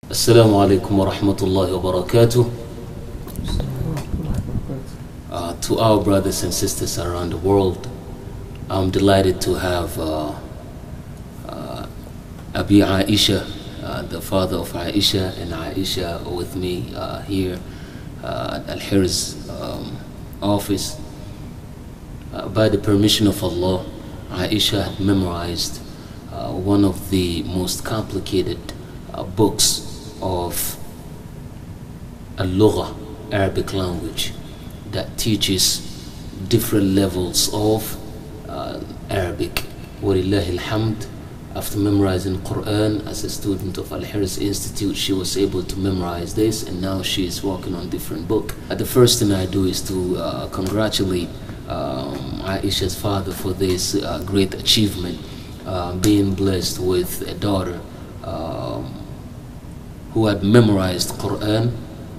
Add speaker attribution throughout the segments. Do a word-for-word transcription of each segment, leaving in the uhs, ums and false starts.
Speaker 1: Assalamu alaikum wa rahmatullahi wa barakatuh. Uh, to our brothers and sisters around the world, I'm delighted to have uh, uh, Abi Aisha, uh, the father of Aisha, and Aisha with me uh, here uh, at Al-Hirs um, office. Uh, by the permission of Allah, Aisha had memorized uh, one of the most complicated uh, books of Al-Lugha, Arabic language, that teaches different levels of uh, Arabic. Walillahi alhamd. After memorizing Quran as a student of Al-Hirs Institute, she was able to memorize this, and now she is working on different book. Uh, the first thing I do is to uh, congratulate um, Aisha's father for this uh, great achievement, uh, being blessed with a daughter um, who had memorized Quran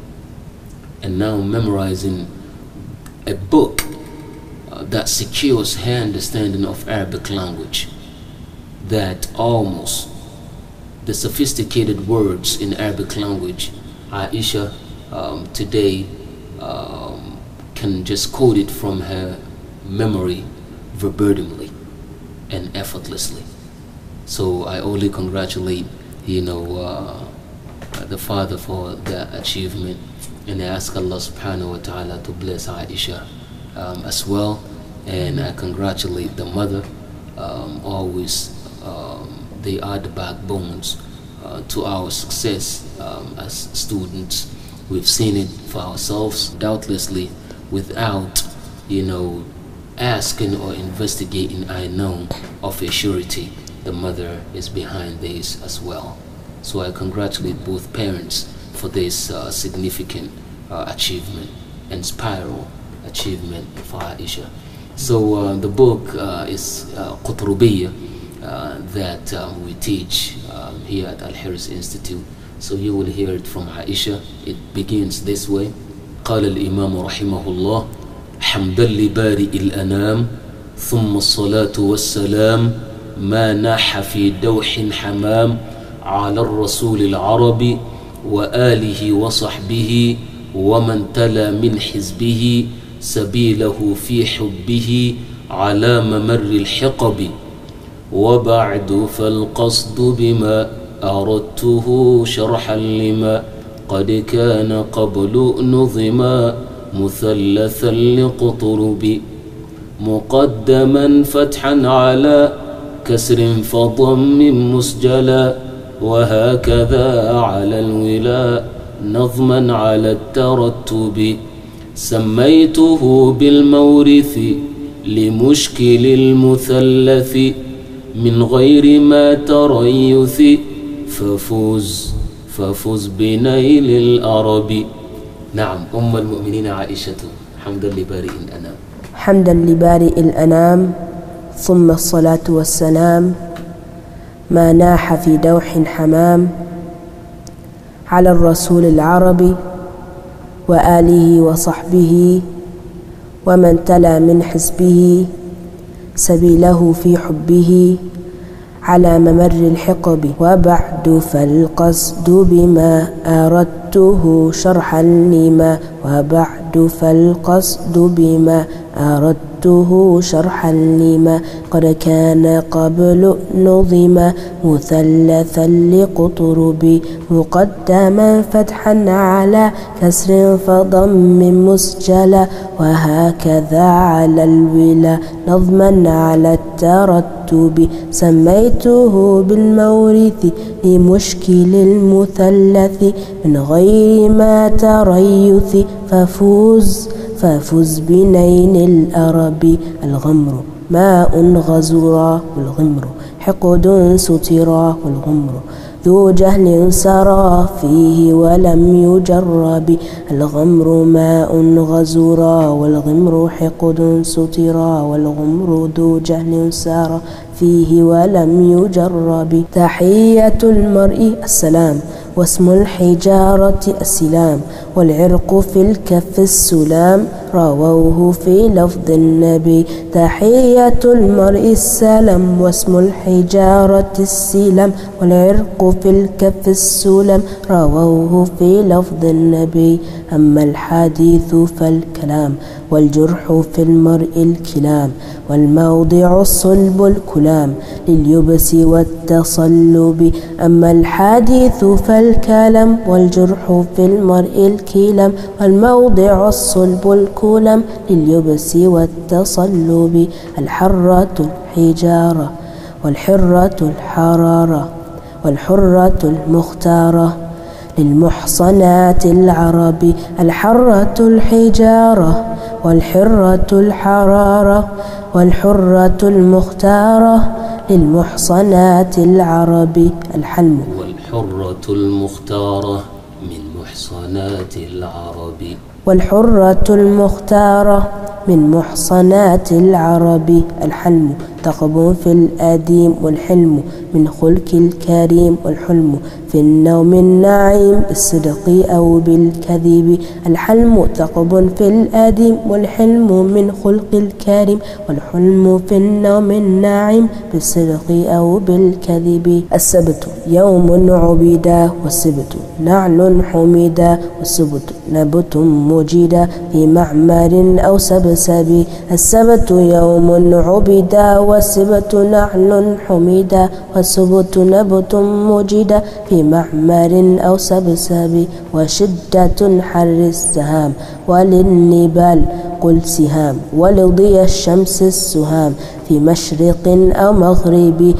Speaker 1: and now memorizing a book uh, that secures her understanding of Arabic language, that almost the sophisticated words in Arabic language, Aisha um, today um, can just quote it from her memory verbatimly and effortlessly. So I only congratulate, you know, uh, the father for that achievement, and I ask Allah subhanahu wa ta'ala to bless Aisha um, as well, and I congratulate the mother. Um, always um, they are the backbones uh, to our success um, as students. We've seen it for ourselves, doubtlessly, without, you know, asking or investigating. I know of a surety the mother is behind this as well. So I congratulate both parents for this uh, significant uh, achievement and spiral achievement for Aisha. So uh, the book uh, is uh, Qutrubiyya uh, that um, we teach um, here at Al-Hirs Institute. So you will hear it from Aisha. It begins this way. قال الإمام رحمه الله حمدا لبارئ الأنام ثم الصلاة والسلام ما ناح في دوح حمام على الرسول العربي وآله وصحبه ومن تلا من حزبه سبيله في حبه على ممر الحقب وبعد فالقصد بما أردته شرحا لما قد كان قبل نظما مثلثا لقطرب مقدما فتحا على كسر فضم مسجلا وهكذا على الولاء نظما على الترتب سميته بالمورث لمشكل المثلث من غير ما تريث ففوز ففوز بنيل الأرب. نعم، أم المؤمنين عائشة حمدا لبارئ الأنام.
Speaker 2: حمدا لبارئ الأنام ثم الصلاة والسلام ما ناح في دوح حمام على الرسول العربي وآله وصحبه ومن تلا من حزبه سبيله في حبه على ممر الحقب وبعد فالقصد بما أردته شرحا لما وبعد فالقصد بما أردته شرحا لما قد كان قبل نظما مثلثا لقطرب مقدما فتحا على كسر فضم مسجلا وهكذا على الولا نظما على الترتب سميته بالمورث لمشكل المثلث من غير ما تريث ففوز ففز بنين الأرب الغمر ماء غزورا والغمر حقد سترا والغمر ذو جهل سرى فيه ولم يجرب الغمر ماء غزورا والغمر حقد سترا والغمر ذو جهل سرى فيه ولم يجرب تحية المرء السلام واسم الحجارة السلام والعرق في الكف السلام رووه في لفظ النبي. تحية المرء السلام واسم الحجارة السلم والعرق في الكف السلم رووه في لفظ النبي. أما الحديث فالكلام والجرح في المرء الكلام والموضع الصلب الكلام لليبس والتصلب. أما الحديث فالكلام والجرح في المرء الكلام والموضع الصلب الكلام لليبس والتصلب. الحرة الحجارة والحرة الحرارة والحرة المختارة للمحصنات العرب. الحرة الحجارة والحرة الحرارة والحرة المختارة للمحصنات العرب. الحلم
Speaker 1: والحرة المختارة من محصنات العرب.
Speaker 2: والحرة المختارة من محصنات العرب. الحلم تقب في الأديم والحلم من خلق الكريم والحلم في النوم النعيم بالصدق أو بالكذب. الحلم تقب في الأديم والحلم من خلق الكريم والحلم في النوم النعيم بالصدق أو بالكذب. السبت يوم عبيدا والسبت نعل حميدا والسبت نبت مجيدا في معمر أو سبسب. السبت يوم عبيدا والسبت نعل حميدا والسبت نبت مجيدا في معمر أو سبسب. وشدة حر السهام وللنبال قل سهام ولضي الشمس السهام في مشرق أو مغرب.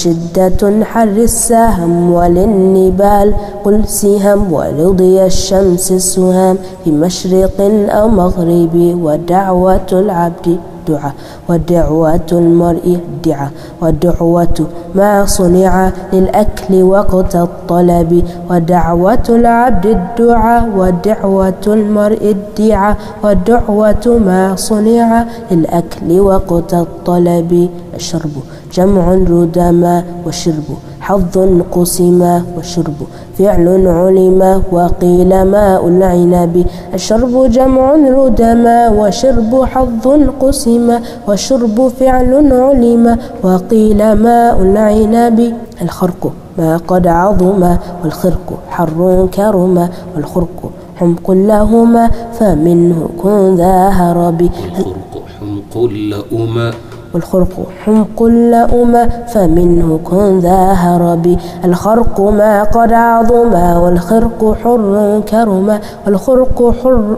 Speaker 2: وشدة حر السهم وللنبال قل سهام ولضي الشمس السهام في مشرق أو مغرب. ودعوة العبد دعاء ودعوة المرء دعاء والدعوة ما صنع للأكل وقت الطلب. ودعوة العبد الدعاء ودعوة المرء الدعاء والدعوة ما صنع للأكل وقت الطلب. الشرب جمع ردما وشرب حظ قسما وشرب فعل علما وقيل ماء العنب. الشرب جمع ردما وشرب حظ قسما وشرب فعل علما وقيل ماء العنب. الخرق ما قد عظما والخرق حر كرما والخرق حمق لهما فمنه كن ذا هرب.
Speaker 1: والخرق حمق لهما
Speaker 2: والخرق حمق لأما فمنه كن ذا هرب. الخرق ما قد عظما والخرق حر كرما والخرق حر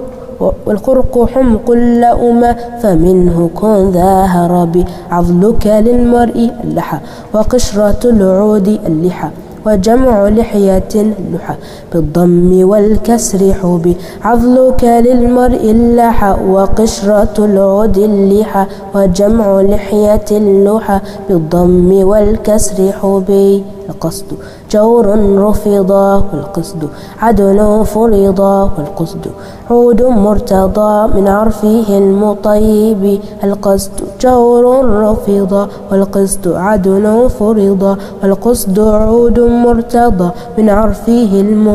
Speaker 2: والخرق حمق لأما فمنه كن ذا هرب. عضلك للمرء اللحى وقشرة العود اللحى وجمع لحية اللحى بالضم والكسر حب. عضلك للمرء اللحى وقشرة العود اللحى وجمع لحية اللحى بالضم والكسر حب. القصد جور رفضا والقصد عدل فرضا والقصد عود مرتضى من عرفه المطيب. القصد جور رفضا والقصد عدل فرضا والقصد عود مرتضى من عرفه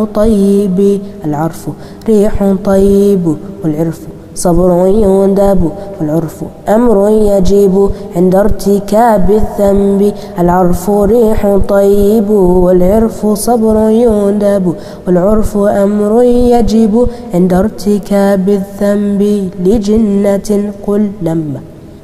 Speaker 2: المطيب. العرف ريح طيب والعرف صبر يندب والعرف أمر يجب عند ارتكاب الذنب. العرف ريح طيب والعرف صبر يندب والعرف أمر يجب عند ارتكاب الذنب. لجنة قل لما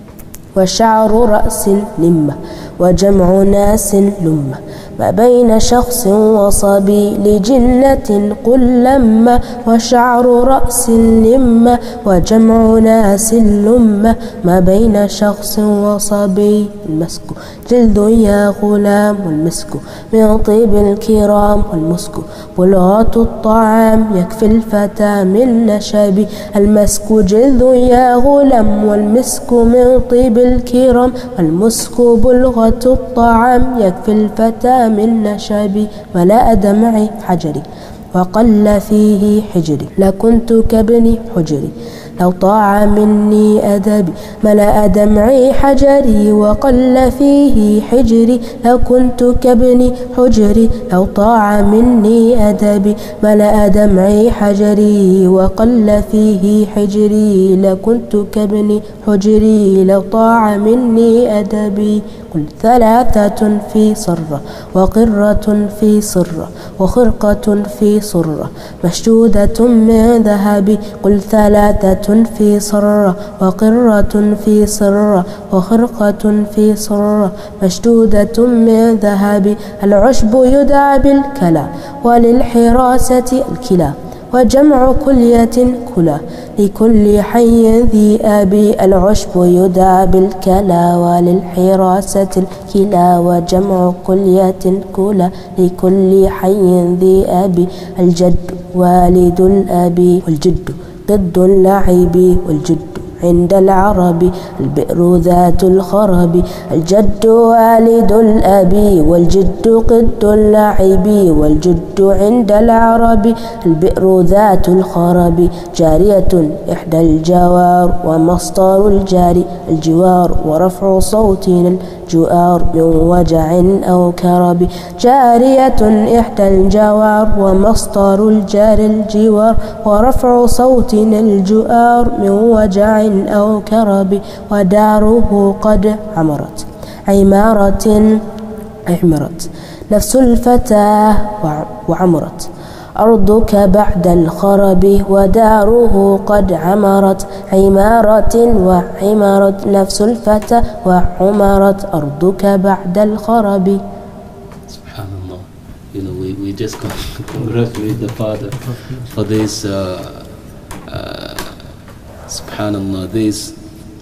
Speaker 2: وشعر رأس لمة وجمع ناس لمة ما بين شخص وصبي. لجنة قل لما وشعر رأس لمة وجمع ناس لمة ما بين شخص وصبي. المسك جلد يا غلام والمسك من طيب الكرام والمسك بلغة الطعام يكفي الفتى من نشب. المسك جلد يا غلام والمسك من طيب الكرام والمسك بلغة الطعام يكفي الفتى من نشب. ملأ دمعي حجري وقل فيه حجري لكنت كابن حجري لو طاع مني أدبي ملأ دمعي حجري وقل فيه حجري لو كنت كابن حجري لو طاع مني أدبي ملأ دمعي حجري وقل فيه حجري لكنت كابن حجري لو طاع مني أدبي قل ثلاثة في صرة وقرة في صرة وخرقة في صرة مشدودة من ذهب قل ثلاثة في صرة وقرة في صرة وخرقة في صرة مشدودة من ذهب العشب يدعى بالكلا وللحراسة الكلا وجمع كلية كلا لكل حي ذي أبي العشب يدعى بالكلا وللحراسة الكلا وجمع كلية كلا لكل حي ذي أبي الجد والد الأبي والجد ضد اللعب والجد عند العرب البئر ذات الخرب الجد والد الأبي والجد قد اللعب والجد عند العرب البئر ذات الخرب جارية إحدى الجوار ومصدر الجاري الجوار ورفع صوت الجوار من وجع أو كرب جارية إحدى الجوار ومصدر الجار الجوار ورفع صوت الجوار من وجع أو كرب وداره قد عمرت عمارة عمرت نفس الفتى وعمرت أرضك بعد الخرب وداره قد عمرت عمارة وعمرت نفس الفتى وعمرت أرضك بعد الخرب.
Speaker 1: Subhanallah. You know, we, we just congratulate the father for this uh, uh, Subhanallah, this,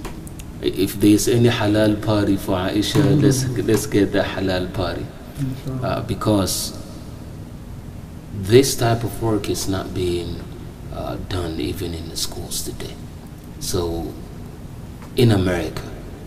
Speaker 1: if there's any halal party for Aisha, let's, let's get the halal party. Uh, because this type of work is not being uh, done even in the schools today. So, in America,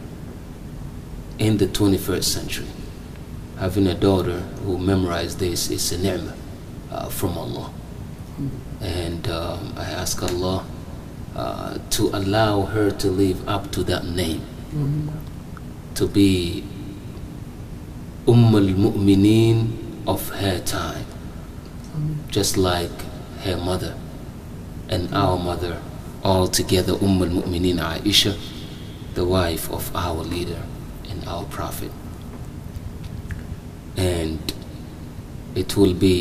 Speaker 1: in the twenty-first century, having a daughter who memorized this is a ni'mah uh, from Allah. And um, I ask Allah Uh, to allow her to live up to that name, mm-hmm. to be Umm al-Mu'mineen of her time, mm-hmm. just like her mother and our mother, all together Umm al-Mu'mineen Aisha, the wife of our leader and our prophet. And it will be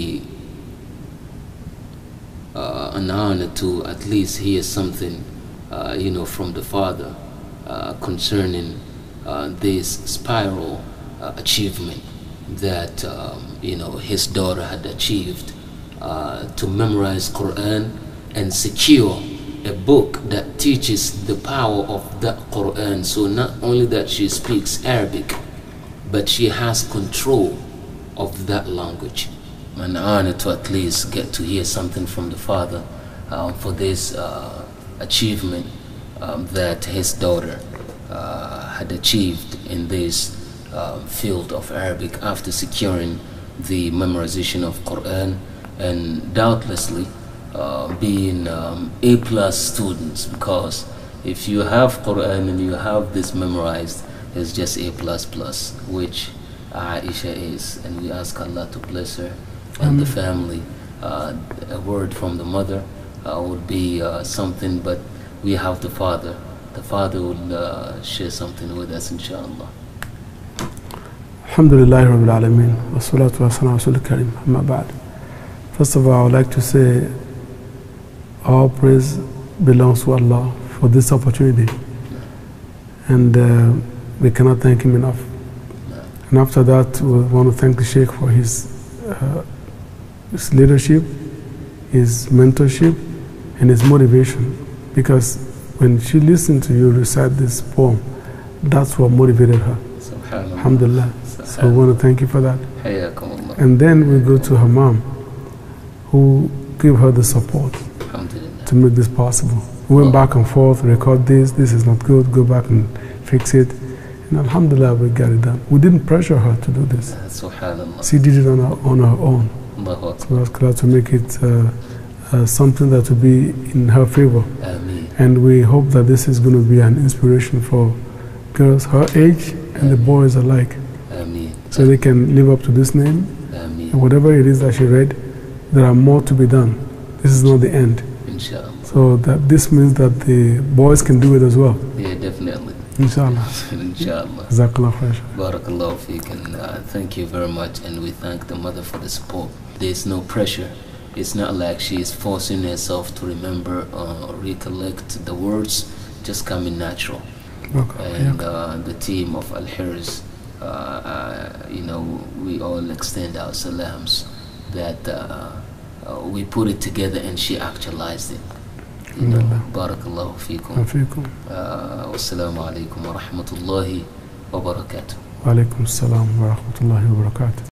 Speaker 1: Uh, an honor to at least hear something, uh, you know, from the father uh, concerning uh, this spiral uh, achievement that, um, you know, his daughter had achieved uh, to memorize Quran and secure a book that teaches the power of that Quran. So not only that she speaks Arabic, but she has control of that language. An honor to at least get to hear something from the father uh, for this uh, achievement um, that his daughter uh, had achieved in this uh, field of Arabic after securing the memorization of Quran and doubtlessly uh, being um, A plus students, because if you have Quran and you have this memorized, it's just A plus plus, which Aisha is, and we ask Allah to bless her and the family. Uh, a word from the mother uh, would be uh, something, but we have the father. The father will uh, share something with us, inshallah.
Speaker 3: Alhamdulillah Rabbil Alameen, wa salatu wa salam Rasul Karim, amma ba'd. First of all, I would like to say all praise belongs to Allah for this opportunity, and uh, we cannot thank him enough. And after that, we want to thank the Sheikh for his uh, his leadership, his mentorship, and his motivation. Because when she listened to you recite this poem, that's what motivated her. Alhamdulillah. So we want to thank you for that. And then we go to her mom, who gave her the support to make this possible. We went back and forth, record this, this is not good, go back and fix it. And alhamdulillah, we got it done. We didn't pressure her to do this. She did it on her, on her own. So I was glad to make it uh, uh, something that will be in her favor.
Speaker 1: Ameen.
Speaker 3: And we hope that this is going to be an inspiration for girls her age and the boys alike.
Speaker 1: Ameen.
Speaker 3: So they can live up to this name.
Speaker 1: Ameen.
Speaker 3: And whatever it is that she read, there are more to be done. This is not the end.
Speaker 1: Inshallah.
Speaker 3: So that this means that the boys can do it as well.
Speaker 1: Yeah, definitely.
Speaker 3: Inshallah.
Speaker 1: Inshallah.
Speaker 3: Jazakallah khair.
Speaker 1: Barakallahu feek, and uh, thank you very much, and we thank the mother for the support. There's no pressure. It's not like she is forcing herself to remember or uh, recollect the words, just coming natural.
Speaker 3: Okay.
Speaker 1: And uh, the team of Al-Hirs, uh, uh, you know, we all extend our salams that uh, uh, we put it together and she actualized it. You know, barakallahu feekum.
Speaker 3: Afikum.
Speaker 1: Uh, wassalamu alaikum wa rahmatullahi wa barakatuh.
Speaker 3: Wa alaikum assalam wa rahmatullahi wa barakatuh.